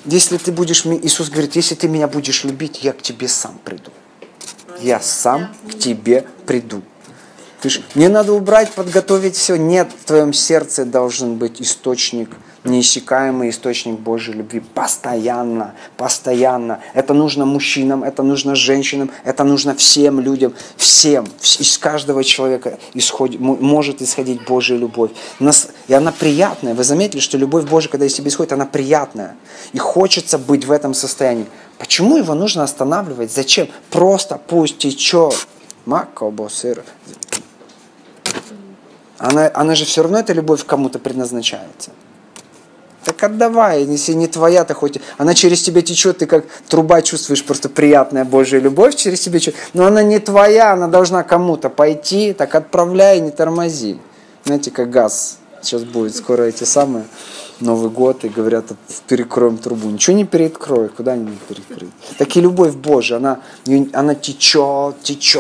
ты меня будешь любить, я к тебе сам приду. Я сам к тебе приду. Мне надо убрать, подготовить все. Нет, в твоем сердце должен быть источник, неиссякаемый источник Божьей любви. Постоянно, постоянно. Это нужно мужчинам, это нужно женщинам, это нужно всем людям. Всем. Из каждого человека может исходить Божья любовь. И она приятная. Вы заметили, что любовь Божья, когда из тебя исходит, она приятная. И хочется быть в этом состоянии. Почему его нужно останавливать? Зачем? Просто пусть течет. Она же все равно, эта любовь кому-то предназначается. Так отдавай, если не твоя, то хоть она через тебя течет, ты как труба чувствуешь, просто приятная Божья любовь через тебя течет. Но она не твоя, она должна кому-то пойти, так отправляй, не тормози. Знаете, как газ. Сейчас будет скоро эти самые Новый год, и говорят, перекроем трубу. Ничего не перекроют, куда-нибудь перекроют. Так и любовь Божья, она течет,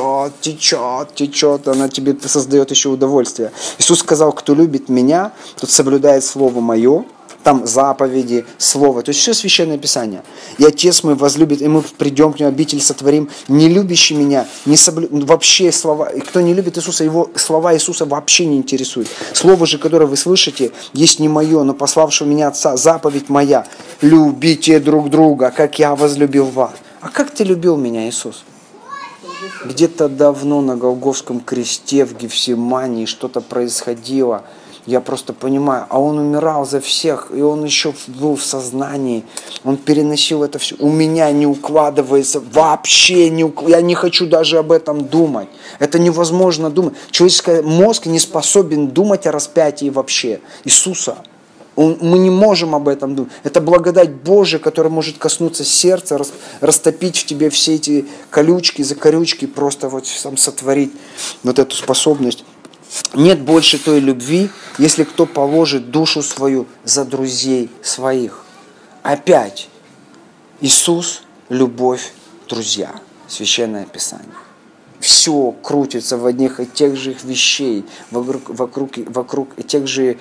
она тебе создает еще удовольствие. Иисус сказал, кто любит меня, тот соблюдает Слово Мое. Там заповеди, Слово, то есть все Священное Писание. И Отец мой возлюбит, и мы придем к Нему, обитель сотворим. Не любящий меня, вообще слова, и кто не любит Иисуса, его слова Иисуса вообще не интересуют. Слово же, которое вы слышите, есть не мое, но пославшего меня Отца, заповедь моя. Любите друг друга, как я возлюбил вас. А как ты любил меня, Иисус? Где-то давно на Голгофском кресте в Гефсимании что-то происходило. Я просто понимаю, а он умирал за всех, и он еще был в сознании, он переносил это все. У меня не укладывается, вообще я не хочу даже об этом думать. Это невозможно думать. Человеческий мозг не способен думать о распятии вообще Иисуса. Мы не можем об этом думать. Это благодать Божия, которая может коснуться сердца, растопить в тебе все эти колючки, закорючки, просто вот сам сотворить вот эту способность. Нет больше той любви, если кто положит душу свою за друзей своих. Опять, Иисус, любовь, друзья. Священное Писание. Все крутится в одних и тех же вещей, вокруг и тех же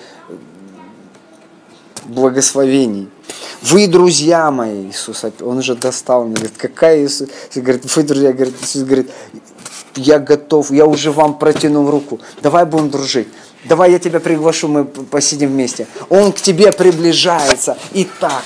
благословений. Вы, друзья мои, Иисус, он уже достал, он говорит, какая Иисус? Говорит, вы, друзья, говорит, Иисус говорит, я готов, я уже вам протянул руку. Давай будем дружить. Давай я тебя приглашу, мы посидим вместе. Он к тебе приближается. И так.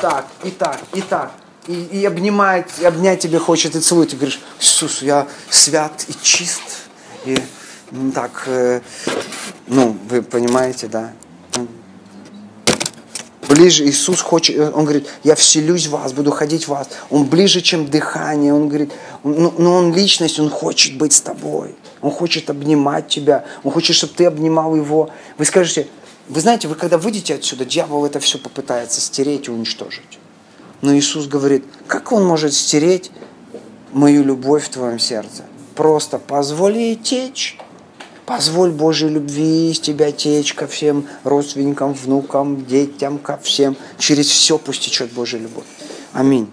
И обнимает, и обнять тебя хочет, и целует. Ты говоришь, Иисус, я свят и чист. И так, вы понимаете, да? ближе, Иисус хочет, Он говорит, я вселюсь в вас, буду ходить в вас. Он ближе, чем дыхание, Он говорит, Он личность, Он хочет быть с тобой. Он хочет обнимать тебя, Он хочет, чтобы ты обнимал Его. Вы скажете, вы знаете, вы когда выйдете отсюда, дьявол это все попытается стереть и уничтожить. Но Иисус говорит, как Он может стереть мою любовь в твоем сердце? Просто позволь ей течь. Позволь Божьей любви из тебя течь ко всем родственникам, внукам, детям, ко всем. Через все пусть течет Божья любовь. Аминь.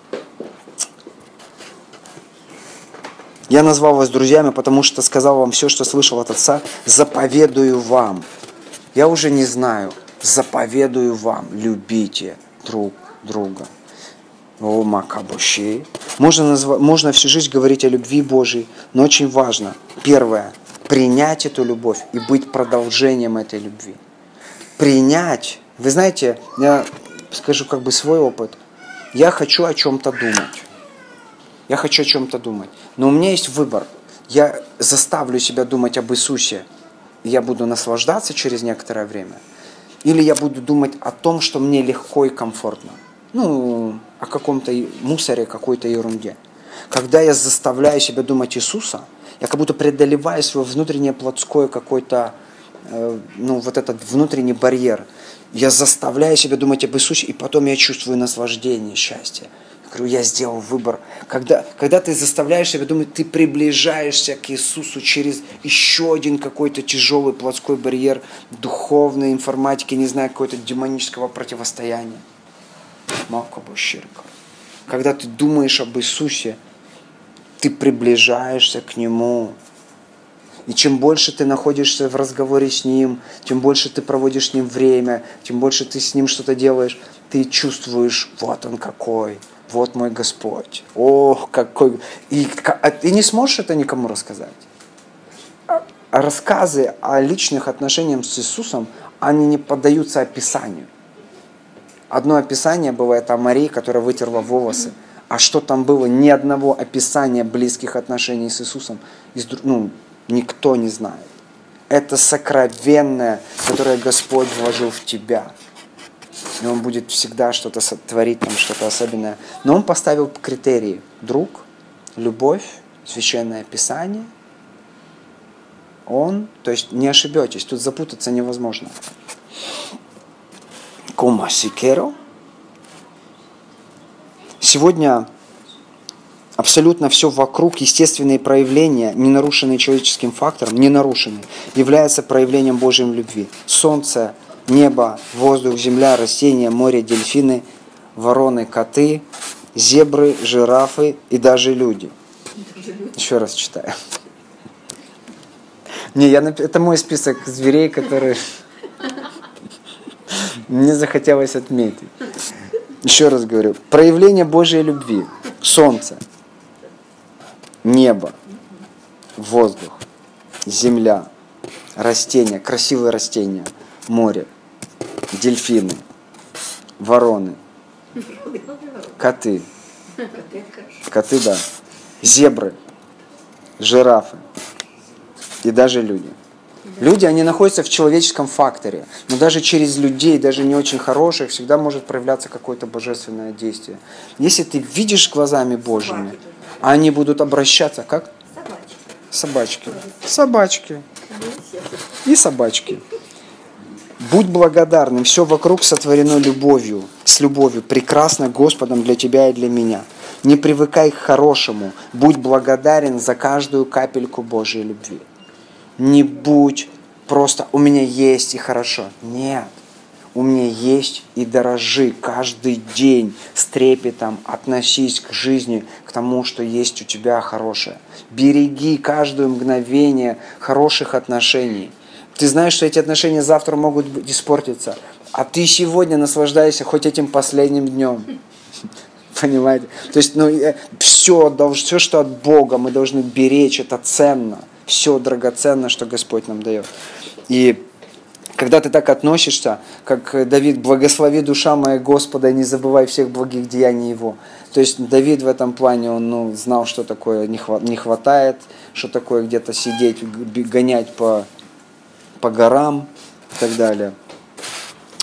Я назвал вас друзьями, потому что сказал вам все, что слышал от Отца. Заповедую вам. Я уже не знаю. Заповедую вам. Любите друг друга. О, макабуши. Можно всю жизнь говорить о любви Божьей, но очень важно. Первое. Принять эту любовь и быть продолжением этой любви. Принять. Вы знаете, я скажу свой опыт. Я хочу о чем-то думать. Я хочу о чем-то думать. Но у меня есть выбор. Я заставлю себя думать об Иисусе, и я буду наслаждаться через некоторое время. Или я буду думать о том, что мне легко и комфортно. О каком-то мусоре, какой-то ерунде. Когда я заставляю себя думать Иисуса, я как будто преодолеваю свое внутреннее плотское какой-то, этот внутренний барьер. Я заставляю себя думать об Иисусе, и потом я чувствую наслаждение, счастье. Я говорю, я сделал выбор. Когда ты заставляешь себя думать, ты приближаешься к Иисусу через еще один какой-то тяжелый плотской барьер духовной информатики, не знаю, какого-то демонического противостояния. Когда ты думаешь об Иисусе, ты приближаешься к Нему. И чем больше ты находишься в разговоре с Ним, тем больше ты проводишь с Ним время, тем больше ты с Ним что-то делаешь, ты чувствуешь, вот Он какой, вот мой Господь. Ох, какой. И ты не сможешь это никому рассказать. А рассказы о личных отношениях с Иисусом, они не поддаются описанию. Одно описание бывает о Марии, которая вытерла волосы. А что там было? Ни одного описания близких отношений с Иисусом никто не знает. Это сокровенное, которое Господь вложил в тебя. И Он будет всегда что-то творить, что-то особенное. Но Он поставил критерии. Друг, любовь, священное Писание. То есть не ошибетесь, тут запутаться невозможно. Сегодня абсолютно все вокруг, естественные проявления, не нарушенные человеческим фактором, являются проявлением Божьей любви. Солнце, небо, воздух, земля, растения, море, дельфины, вороны, коты, зебры, жирафы и даже люди. Еще раз читаю. Это мой список зверей, которые мне захотелось отметить. Еще раз говорю. Проявление Божьей любви. Солнце, небо, воздух, земля, растения, красивые растения, море, дельфины, вороны, коты. Коты, да. Зебры, жирафы и даже люди. Люди, они находятся в человеческом факторе. Но даже через людей, даже не очень хороших, всегда может проявляться какое-то божественное действие. Если ты видишь глазами Божьими, они будут обращаться как? Собачки. Собачки. И собачки. Будь благодарным. Все вокруг сотворено любовью. С любовью. Прекрасно Господом для тебя и для меня. Не привыкай к хорошему. Будь благодарен за каждую капельку Божьей любви. Не будь просто «у меня есть и хорошо». Нет. У меня есть и дорожи каждый день с трепетом. Относись к жизни, к тому, что есть у тебя хорошее. Береги каждое мгновение хороших отношений. Ты знаешь, что эти отношения завтра могут испортиться. А ты сегодня наслаждайся хоть этим последним днем. Понимаете? То есть все, что от Бога, мы должны беречь, это ценно. Все драгоценно, что Господь нам дает. И когда ты так относишься, как Давид, благослови душа моя Господа, и не забывай всех благих деяний Его. То есть Давид в этом плане, он знал, что такое не хватает, что такое где-то сидеть, гонять по горам и так далее.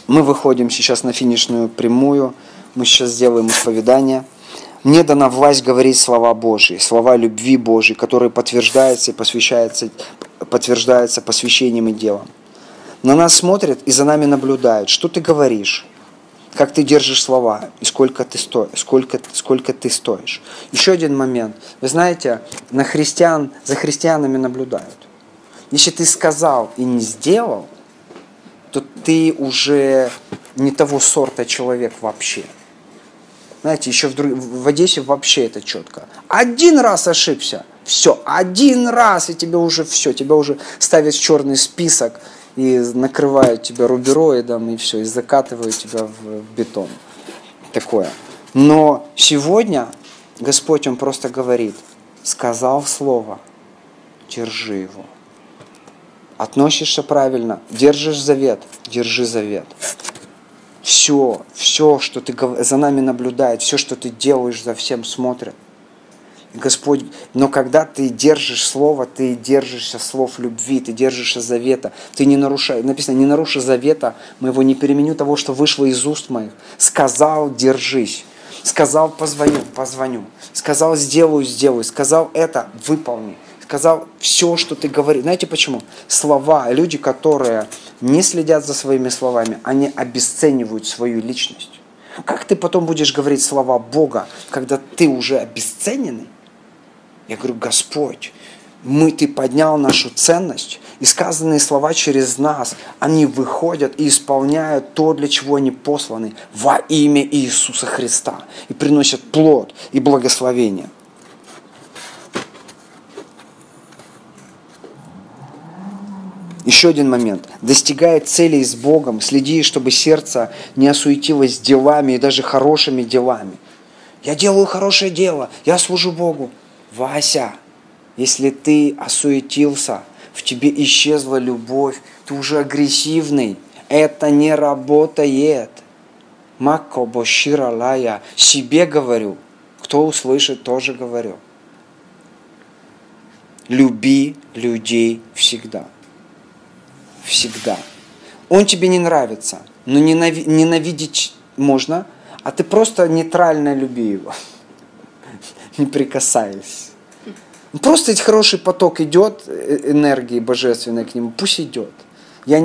Мы выходим сейчас на финишную прямую. Мы сейчас сделаем исповедание. Мне дана власть говорить слова Божьи, слова любви Божьей, которые подтверждаются и подтверждаются посвящением и делом. На нас смотрят и за нами наблюдают. Что ты говоришь? Как ты держишь слова? И сколько ты стоишь? Еще один момент. Вы знаете, за христианами наблюдают. Если ты сказал и не сделал, то ты уже не того сорта человек вообще. Знаете, еще в Одессе вообще это четко. Один раз ошибся, все, один раз, и тебе уже все, тебя уже ставят в черный список и накрывают тебя рубероидом, и все, и закатывают тебя в бетон. Такое. Но сегодня Господь, Он просто говорит, сказал слово, держи его. Относишься правильно, держишь завет, держи завет. Все, что ты за нами наблюдает, все, что ты делаешь, за всем смотрят. Господь, но когда ты держишь слово, ты держишься слов любви, ты держишься завета, ты не нарушаешь, написано, не наруши завета моего, не переменю того, что вышло из уст моих. Сказал, держись. Сказал, позвоню. Сказал, сделаю. Сказал, это выполни. Сказал, все, что ты говоришь. Знаете почему? Слова, люди, которые не следят за своими словами, они обесценивают свою личность. Как ты потом будешь говорить слова Бога, когда ты уже обесцененный? Я говорю, Господь, ты поднял нашу ценность, и сказанные слова через нас, они выходят и исполняют то, для чего они посланы, во имя Иисуса Христа, и приносят плод и благословение. Еще один момент. Достигая целей с Богом, следи, чтобы сердце не осуетилось делами и даже хорошими делами. Я делаю хорошее дело, я служу Богу. Вася, если ты осуетился, в тебе исчезла любовь, ты уже агрессивный. Это не работает. Мако бошира лая. Себе говорю. Кто услышит, тоже говорю. Люби людей всегда. Всегда. Он тебе не нравится, но ненавидеть можно, а ты просто нейтрально люби его. Не прикасайся. Просто ведь хороший поток идет, энергии божественной к нему, пусть идет. Я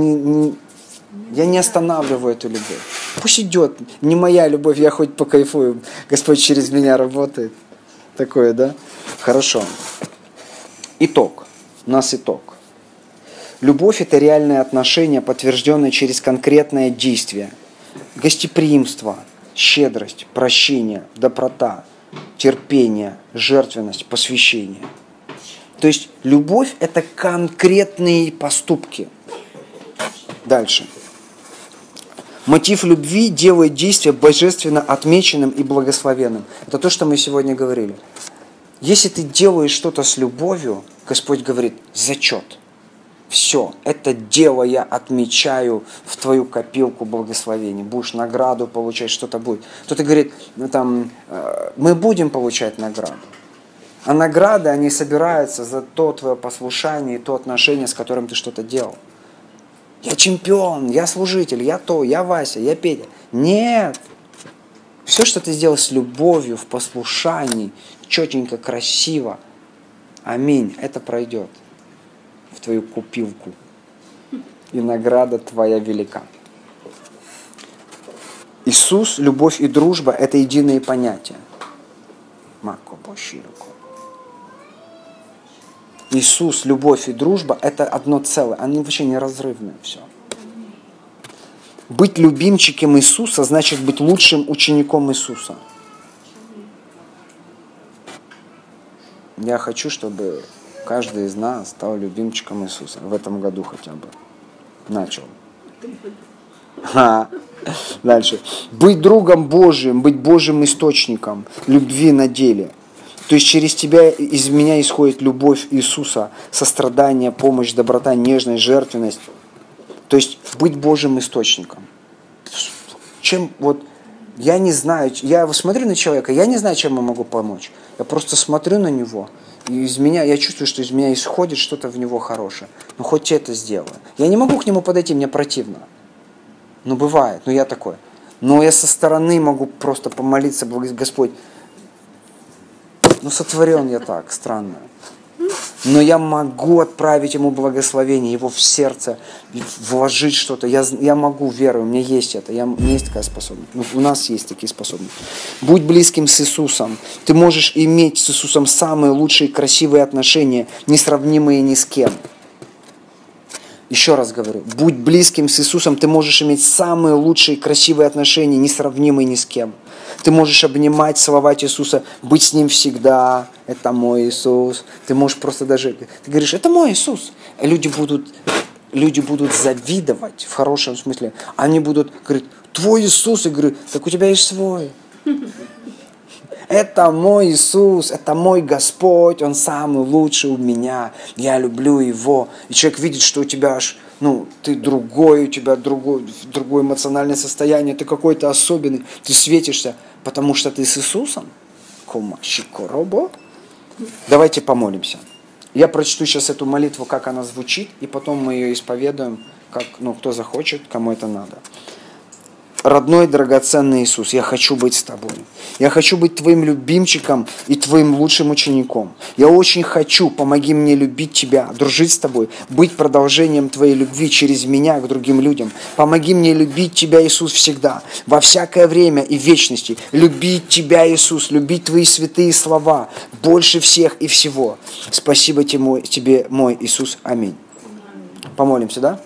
не останавливаю эту любовь. Пусть идет. Не моя любовь, я хоть покайфую. Господь через меня работает. Такое, да? Хорошо. Итог. У нас итог. Любовь – это реальное отношение, подтвержденное через конкретное действие. Гостеприимство, щедрость, прощение, доброта, терпение, жертвенность, посвящение. То есть любовь – это конкретные поступки. Дальше. Мотив любви делает действие божественно отмеченным и благословенным. Это то, что мы сегодня говорили. Если ты делаешь что-то с любовью, Господь говорит, зачет. Все, это дело я отмечаю в твою копилку благословений. Будешь награду получать, что-то будет. Кто-то говорит, мы будем получать награду. А награды, они собираются за то твое послушание и то отношение, с которым ты что-то делал. Я чемпион, я служитель, я то, я Вася, я Петя. Нет. Все, что ты сделал с любовью, в послушании, четенько, красиво. Аминь. Это пройдет в твою купилку. И награда твоя велика. Иисус, любовь и дружба – это единые понятия. Иисус, любовь и дружба – это одно целое. Они вообще неразрывные все. Быть любимчиком Иисуса значит быть лучшим учеником Иисуса. Я хочу, чтобы каждый из нас стал любимчиком Иисуса. В этом году хотя бы. Начал. Дальше. Быть другом Божьим, быть Божьим источником любви на деле. То есть через тебя, из меня исходит любовь Иисуса, сострадание, помощь, доброта, нежность, жертвенность. То есть быть Божьим источником. Я не знаю, я смотрю на человека, я не знаю, чем я могу помочь. Я просто смотрю на него, и я чувствую, что из меня исходит что-то в него хорошее. Но хоть это сделаю. Я не могу к нему подойти, мне противно. Ну, бывает, я такой. Но я со стороны могу просто помолиться, Господь, сотворен я так, странно. Но я могу отправить ему благословение, его в сердце, вложить что-то. Я могу верой, у меня есть это, у меня есть такая способность. У нас есть такие способности. Будь близким с Иисусом. Ты можешь иметь с Иисусом самые лучшие красивые отношения, несравнимые ни с кем. Еще раз говорю, будь близким с Иисусом, ты можешь иметь самые лучшие красивые отношения, несравнимые ни с кем. Ты можешь обнимать, целовать Иисуса, быть с Ним всегда. Это мой Иисус. Ты можешь просто даже... Ты говоришь, это мой Иисус. Люди будут завидовать в хорошем смысле. Они будут говорить, твой Иисус. Я говорю, так у тебя есть свой. Это мой Иисус, это мой Господь, Он самый лучший у меня, я люблю Его. И человек видит, что у тебя аж, ты другой, у тебя другое эмоциональное состояние, ты какой-то особенный, ты светишься, потому что ты с Иисусом. Давайте помолимся. Я прочту сейчас эту молитву, как она звучит, и потом мы ее исповедуем, как, кто захочет, кому это надо. Родной, драгоценный Иисус, я хочу быть с Тобой. Я хочу быть Твоим любимчиком и Твоим лучшим учеником. Я очень хочу, помоги мне любить Тебя, дружить с Тобой, быть продолжением Твоей любви через меня к другим людям. Помоги мне любить Тебя, Иисус, всегда, во всякое время и вечности. Любить Тебя, Иисус, любить Твои святые слова, больше всех и всего. Спасибо Тебе, мой Иисус. Аминь. Помолимся, да?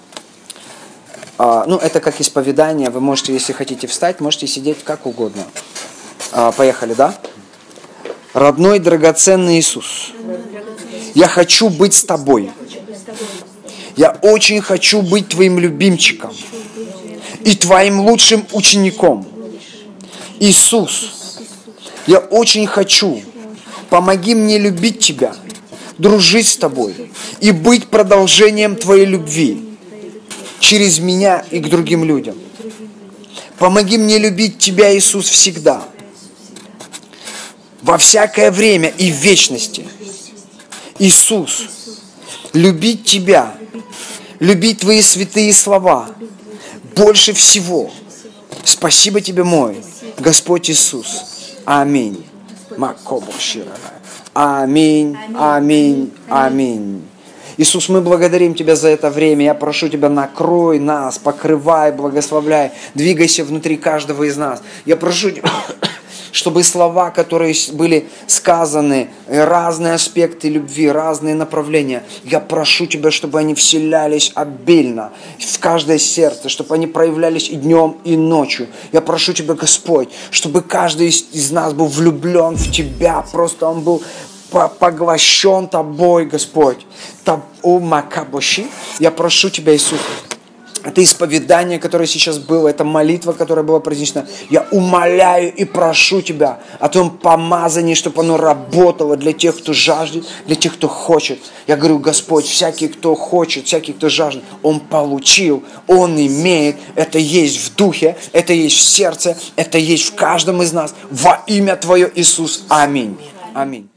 Это как исповедание. Вы можете, если хотите встать, можете сидеть как угодно. Поехали, да? Родной, драгоценный Иисус, я хочу быть с Тобой. Я очень хочу быть Твоим любимчиком и Твоим лучшим учеником. Иисус, я очень хочу. Помоги мне любить Тебя, дружить с Тобой и быть продолжением Твоей любви через меня и к другим людям. Помоги мне любить Тебя, Иисус, всегда, во всякое время и в вечности. Иисус, любить Тебя, любить Твои святые слова больше всего. Спасибо Тебе, мой Господь Иисус. Аминь. Аминь, аминь, аминь. Иисус, мы благодарим Тебя за это время. Я прошу Тебя, накрой нас, покрывай, благословляй, двигайся внутри каждого из нас. Я прошу Тебя, чтобы слова, которые были сказаны, разные аспекты любви, разные направления, я прошу Тебя, чтобы они вселялись обильно в каждое сердце, чтобы они проявлялись и днем, и ночью. Я прошу Тебя, Господь, чтобы каждый из нас был влюблен в Тебя, просто он был поглощен Тобой, Господь. Я прошу Тебя, Иисус, это исповедание, которое сейчас было, это молитва, которая была произнесена. Я умоляю и прошу Тебя о Твоем помазании, чтобы оно работало для тех, кто жаждет, для тех, кто хочет. Я говорю, Господь, всякий, кто хочет, всякий, кто жаждет, он получил, он имеет. Это есть в духе, это есть в сердце, это есть в каждом из нас. Во имя Твое, Иисус. Аминь. Аминь.